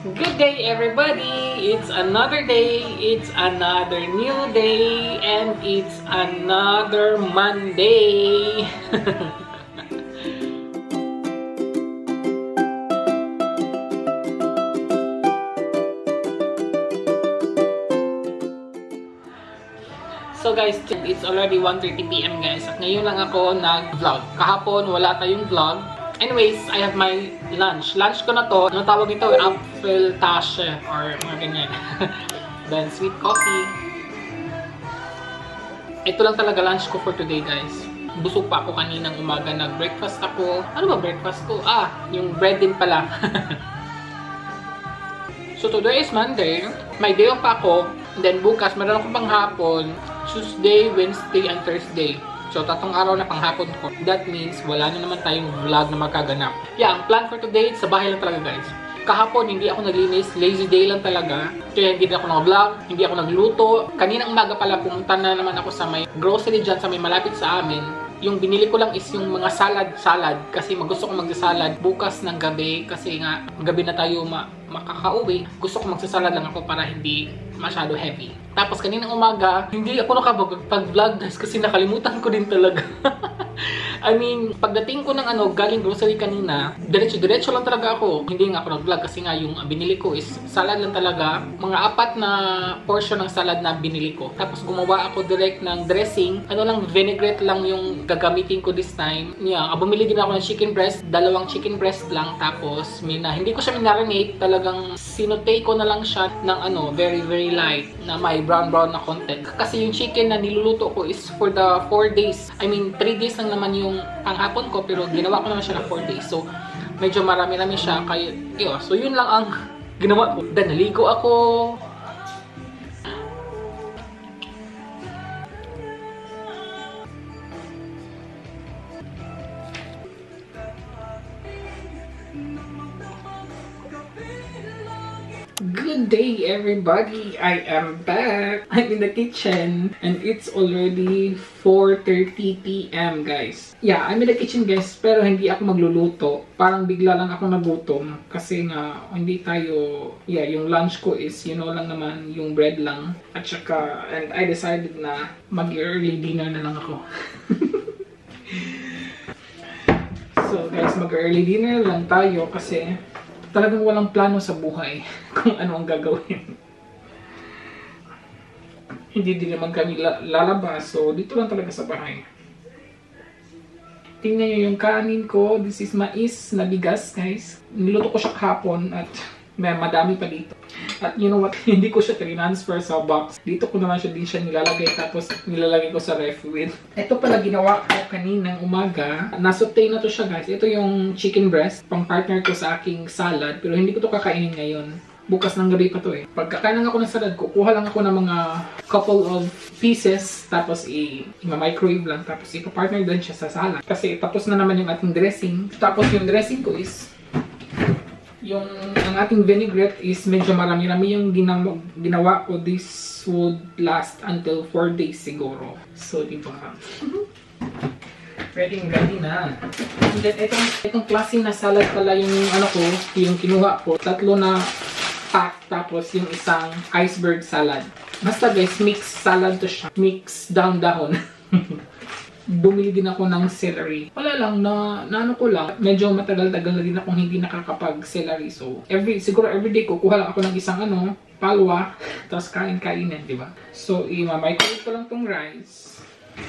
Good day, everybody! It's another day, it's another new day, and it's another Monday! So guys, it's already 1:30 PM guys, at ngayon lang ako nag-vlog. Kahapon wala tayong vlog. Anyways, I have my lunch. Lunch ko na to. Ano tawag ito? Apfel tasche or mga ganyan. Then sweet coffee. Ito lang talaga lunch ko for today guys. Busog pa ako kaninang umaga. Nag-breakfast ako. Ano ba breakfast ko? Yung bread din pala. So today is Monday. May day off pa ako. And then bukas, meron ako pang hapon. Tuesday, Wednesday, and Thursday. So, 3 araw na panghapon ko. That means, wala na naman tayong vlog na magkaganap. Yeah, ang plan for today, sa bahay lang talaga guys. Kahapon, hindi ako naglinis. Lazy day lang talaga. Kaya hindi ako nag-vlog, hindi ako nagluto. Kaninang umaga pala, pumunta na naman ako sa may grocery dyan, sa may malapit sa amin. Yung binili ko lang is yung mga salad. Kasi gusto ko magsasalad bukas ng gabi. Kasi nga, gabi na tayo makakauwi. Gusto ko magsasalad lang ako para hindi masyado heavy. Tapos kaninang umaga, hindi ako nakapag-vlog guys kasi nakalimutan ko din talaga. I mean, pagdating ko ng galing grocery kanina, diretso lang talaga ako. Hindi nga ako nag-vlog kasi nga yung binili ko is salad lang talaga. Mga 4 na portion ng salad na binili ko. Tapos gumawa ako direct ng dressing. Vinaigrette lang yung gagamitin ko this time. Yeah, bumili din ako ng chicken breast. 2 chicken breast lang. Tapos, hindi ko siya minarinate. Talagang sinote ko na lang siya ng very light na may brown na content. Kasi yung chicken na niluluto ko is for the 4 days. I mean, 3 days lang naman yung panghapon ko, pero ginawa ko naman siya na 4 days. So, medyo marami-rami siya. Kaya, so yun lang ang ginawa ko. Then, naligo ako. Good day everybody! I am back! I'm in the kitchen and it's already 4:30 PM guys. Yeah, I'm in the kitchen guys pero hindi ako magluluto. Parang bigla lang ako nagutom kasi nga hindi tayo, yung lunch ko is lang naman yung bread lang at saka, and I decided na mag-early dinner na lang ako. So guys, mag-early dinner lang tayo kasi talagang walang plano sa buhay kung ano ang gagawin. Hindi din naman kami lalabas, so dito lang talaga sa bahay. Tingnan nyo yung kanin ko. This is mais na bigas, guys. Niluto ko siya kahapon at madami pa dito. At you know what, hindi ko siya transfer sa box. Dito ko naman siya nilalagay, tapos nilalagay ko sa ref with. Ito pala ginawa ko kaninang umaga. Nasaute na to siya guys. Ito yung chicken breast, pang partner ko sa aking salad. Pero hindi ko to kakainin ngayon. Bukas ng gabi pa to eh. Pagkakain ako ng salad, kukuha lang ako ng mga couple of pieces. Tapos i-microwave lang. Tapos ipa-partner din siya sa salad. Kasi tapos na naman yung ating dressing. Tapos yung dressing ko is ang ating vinaigrette is medyo marami-rami yung ginawa ko. This would last until 4 days siguro. So, diba? Ready na. And then, itong klase na salad pala yung yung kinuha ko. 3 na pack, tapos yung isang iceberg salad. Basta guys, mixed salad to siya. Mixed dahon. Bumili din ako ng celery. Wala lang, ko lang. Medyo matagal-tagal na din akong hindi nakakapag-celery. So, siguro everyday kukuha lang ako ng isang palwa, tapos kain-kainin, di ba? So, i-microwave ko lang tong rice.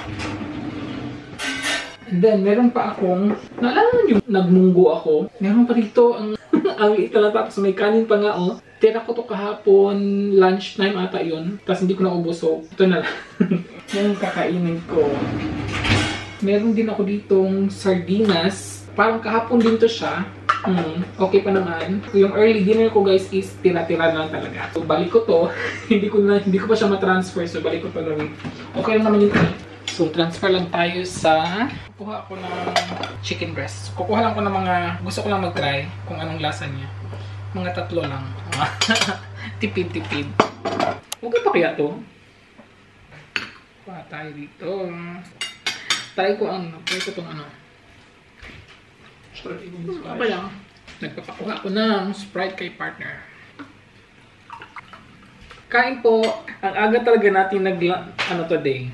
And then, meron pa akong, naalala nyo, nagmunggo ako. Meron pa dito, ang liit na tapos may kanin pa nga, Tira ko to kahapon, lunchtime ata yun. Tapos hindi ko naubos, so ito na lang. Yung kakainin ko. Meron din ako ditong sardinas. Parang kahapon din to siya. Okay pa naman. Yung early dinner ko guys is tira-tira lang talaga. So balik ko to. hindi ko pa siya matransfer, so balik ko pa lang. Okay lang naman yun. So transfer lang tayo sa... Kukuha ako ng chicken breast. Kukuha lang ko ng mga... Gusto ko lang mag-try kung anong lasa niya. Mga 3 lang. Tipid. Okay pa kaya to? Kuha tayo dito. Try ko itong Sprite. Nagpapakuha ko ng Sprite kay partner. Kain po. Ang aga talaga natin today.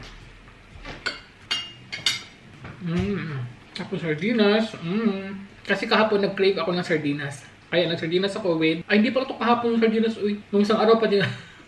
Tapos sardinas. Kasi kahapon nag-crave ako ng sardinas. Kaya nag-sardinas ako with... Ay, hindi pala ito kahapon ng sardinas. Uy, nung isang araw pa din.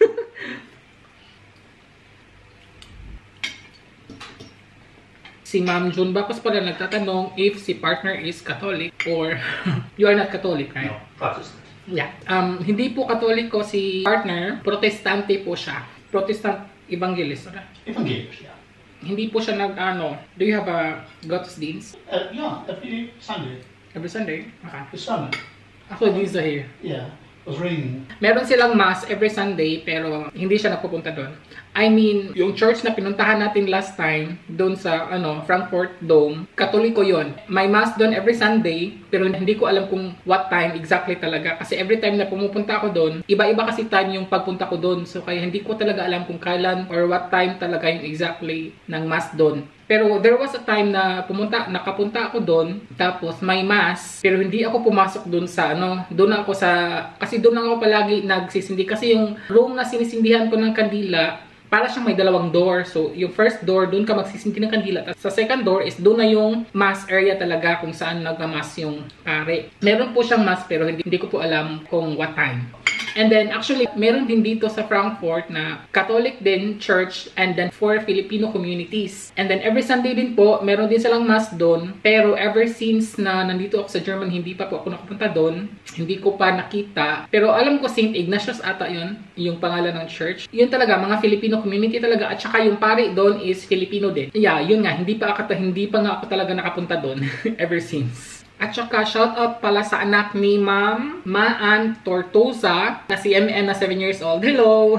Si Ma'am June Bacos pala nagtatanong if si partner is Catholic or you are not Catholic, right? No, Protestant. Yeah. Hindi po Katoliko si partner. Protestante po siya. Protestant Evangelist. Evangelist, yeah. Hindi po siya do you have a Gottesdienst? Yeah, every Sunday. Every Sunday? Okay. The summer. Ako, Dienst here. Yeah, it was raining. Meron silang mass every Sunday pero hindi siya nagpupunta doon. I mean, yung church na pinuntahan natin last time doon sa Frankfurt Dome, Katoliko yon. May mass doon every Sunday pero hindi ko alam kung what time exactly talaga kasi every time na pumupunta ako doon, iba-iba kasi time yung pagpunta ko doon. So kaya hindi ko talaga alam kung kailan or what time talaga yung exactly ng mass doon. Pero there was a time na nakapunta ako doon, tapos may mass, pero hindi ako pumasok doon sa kasi doon ako palagi nagsisindi kasi yung room na sinisindihan ko ng kandila, para siyang may dalawang door. So, yung first door, doon ka magsisindi ng kandila. Sa second door is doon na yung mass area talaga kung saan nagma-mass yung pare. Meron po siyang mass pero hindi ko po alam kung what time. And then, actually, meron din dito sa Frankfurt na Catholic din church and then 4 Filipino communities. And then, every Sunday din po, meron din silang mass doon. Pero ever since na nandito ako sa Germany, hindi pa po ako nakapunta doon. Hindi ko pa nakita. Pero alam ko, St. Ignatius ata yun, yung pangalan ng church. Yun talaga, mga Filipino community talaga. At saka yung pari doon is Filipino din. Yeah, yun nga, hindi pa nga ako talaga nakapunta doon ever since. At saka, shout out pala sa anak ni Ma'am Maan Tortosa na si MN na 7 years old. Hello!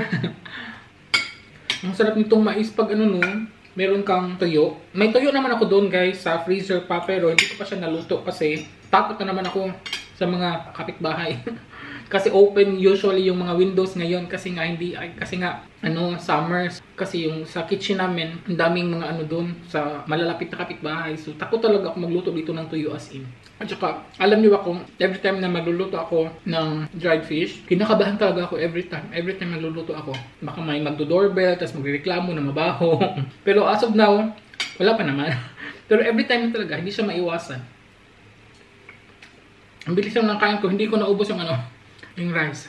Ang sarap nitong mais pag meron kang tuyo. May tuyo naman ako doon guys sa freezer pa pero hindi ko pa siya naluto kasi takot na naman ako sa mga kapitbahay. Kasi open usually yung mga windows ngayon kasi nga summers kasi yung sa kitchen namin ang daming mga doon sa malalapit na kapitbahay. So takot talaga ako magluto dito ng tuyo as in. At saka alam niyo ako, every time na magluluto ako ng dried fish, kinakabahan talaga ako every time magluluto ako. Baka may magdo-doorbell tapos magrereklamo na mabaho. Pero as of now, wala pa naman. Pero every time talaga hindi siya maiwasan. Ang bilis lang ng kain ko, hindi ko naubos yung rice.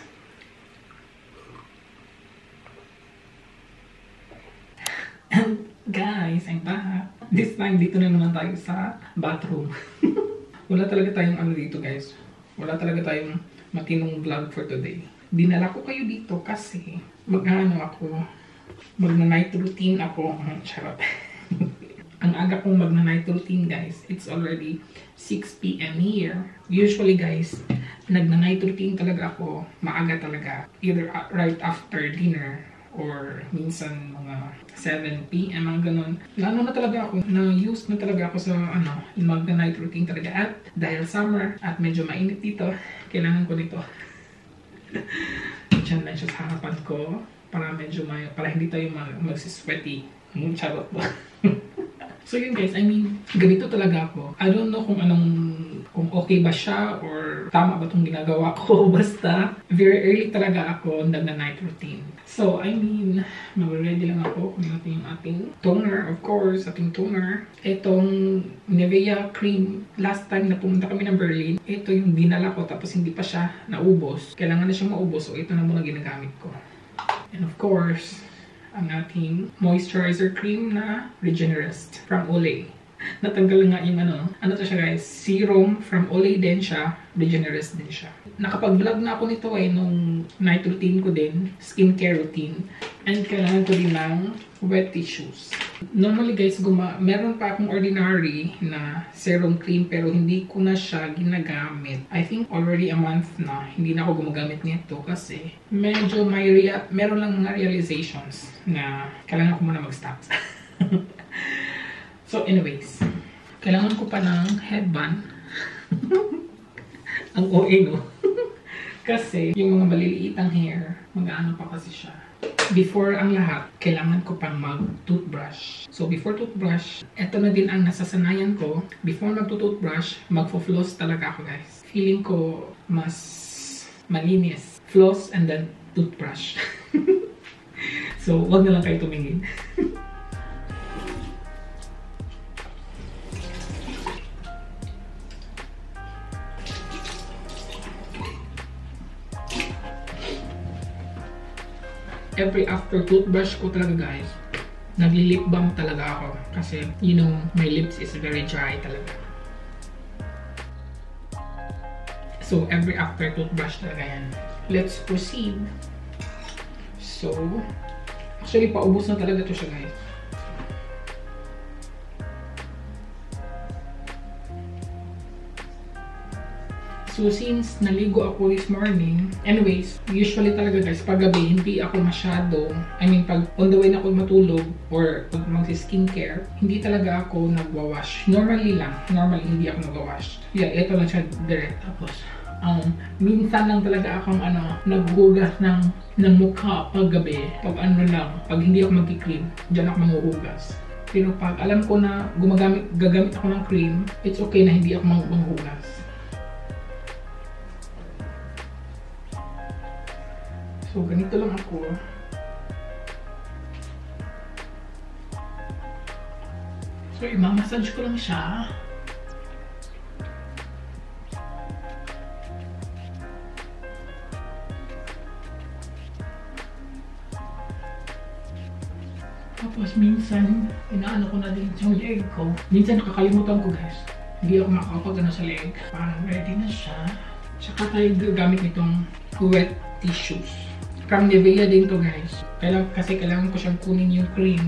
And guys, I'm back. This time, dito na naman tayo sa bathroom. Wala talaga tayong dito guys. Wala talaga tayong matinong vlog for today. Dinala ko kayo dito kasi magna-night routine ako. Charot. Ang aga kong magna-night routine guys. It's already 6 PM here. Usually guys, nagna-night routine talaga ako, maaga talaga. Either right after dinner or minsan mga 7 PM, mga ganun. Na talaga ako, na-use na talaga ako sa magna-night routine talaga. At dahil summer at medyo mainit dito, kailangan ko dito. Diyan lang siya sa harapan ko para para hindi tayo magsisweaty. Charot ba? So yun guys, I mean, ganito talaga ako. I don't know kung okay ba siya or tama ba itong ginagawa ko. Basta, very early talaga ako nagna-night routine. So, I mean, mag-ready lang ako. Kung natin yung ating toner, of course, ating toner. Itong Nivea cream, last time na pumunta kami ng Berlin, ito yung dinala ko tapos hindi pa siya naubos. Kailangan na siyang maubos, so ito na muna ginagamit ko. And of course, ang ating moisturizer cream na Regenerist from Olay. Natanggal nga yung to siya guys, serum from Olay din siya, Regenerist din siya. Nakapag-vlog na ako nito nung night routine ko din, skincare routine. And kailangan ko din ng wet tissues. Normally guys, meron pa akong ordinary na serum cream pero hindi ko na siya ginagamit. I think already a month na hindi na ako gumagamit nito kasi medyo meron lang mga realizations na kailangan ko muna mag-stop. So anyways, kailangan ko pa ng headband. Ang OA no? Kasi yung mga maliliitang hair, mag-ano pa kasi siya. Before ang lahat, kailangan ko pang mag-toothbrush. So before toothbrush, eto na din ang nasasanayan ko. Before mag-toothbrush, magfo-floss talaga ako guys. Feeling ko mas malinis. Floss and then toothbrush. So, wag na lang kayo tumingin. Every after toothbrush ko talaga guys, nagli-lip balm talaga ako. Kasi, you know, my lips is very dry talaga. So, every after toothbrush talaga yan. Let's proceed. So, actually, paubos na talaga to siya guys. So, since naligo ako this morning, anyways, usually talaga guys, pag gabi, hindi ako masyado, pag on the way na ako matulog, or pag magsi-skincare, hindi talaga ako nagwawash. Normally, hindi ako nagwawash. Yeah, ito lang siya direct. Tapos, minsan lang talaga akong naghugas ng mukha pag gabi. Pag pag hindi ako mag-cream, dyan ako manghuhugas. Pero pag alam ko na gagamit ako ng cream, it's okay na hindi ako manghugas. So, ganito lang ako. So, i-massage ko lang siya. Tapos, minsan, inaano ko na din yung leg ko. Minsan, nakakalimutan ko guys. Hindi ako makakapag sa leg. Parang ready na siya. Tsaka tayo gagamit nitong wet tissues. From Nivea din to guys. Kailangan ko siyang kunin yung cream.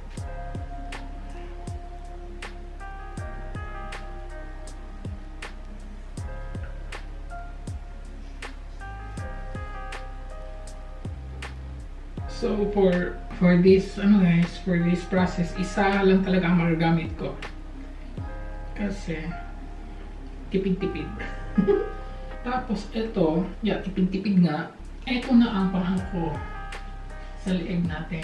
So for this guys, for this process, isa lang talaga ang magagamit ko. Kasi tipid-tipid. Tapos ito, yeah, tipid-tipid nga. Ito na ang pang ko sa leeg natin.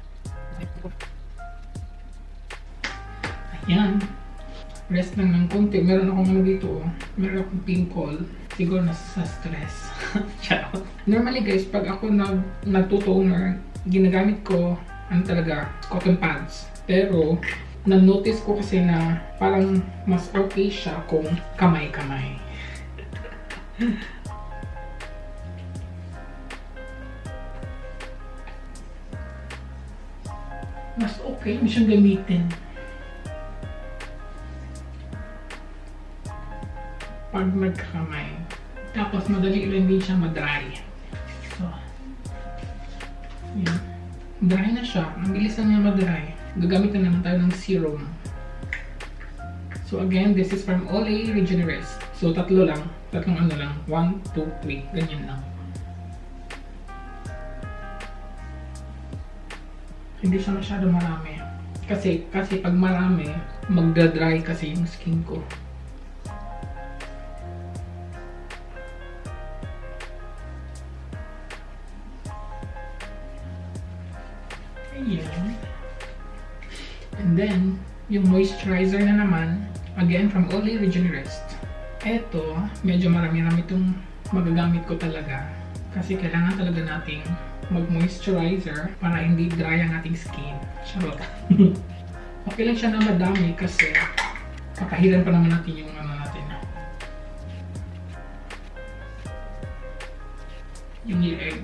Ayan. Rest lang ng konti. Meron akong dito. Meron akong pimple. Siguro nasa stress. Normally guys, pag ako nagtutoner, ginagamit ko talaga cotton pads. Pero na-notice ko kasi na parang mas okay siya kung kamay-kamay. Mas okay mo siyang gamitin pag nagkakamay. Tapos madali lang din siya madry. So, yan. Dry na siya. Ang bilis lang niya madry. Gagamit na naman tayo ng serum. So again, this is from Olay Regenerist. So tatlong 1, 2, 3. Ganyan lang. Hindi siya masyado marami. Kasi pag marami, magda-dry kasi yung skin ko. Ayan. And then, yung moisturizer na naman, again from Olay Regenerist. Eto, medyo marami-rami itong magagamit ko talaga. Kasi kailangan talaga nating mag-moisturizer para hindi dry ang ating skin. Charot. Okay lang siya na madami kasi kakahiran pa naman natin yung natin. Yung leeg.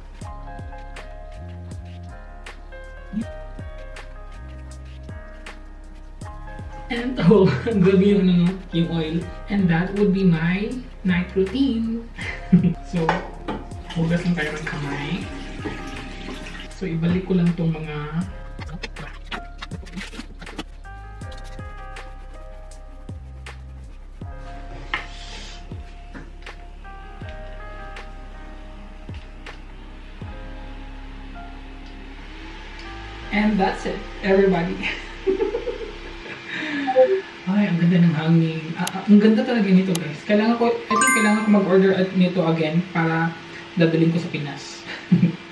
And grabe yung oil. And that would be my night routine. So, hugas lang tayo ng kamay. So, ibalik ko lang itong mga and that's it, everybody. Ay, ang ganda ng hangin. Ang ganda talaga nito guys. I think kailangan ko mag-order nito again para dadalhin ko sa Pinas.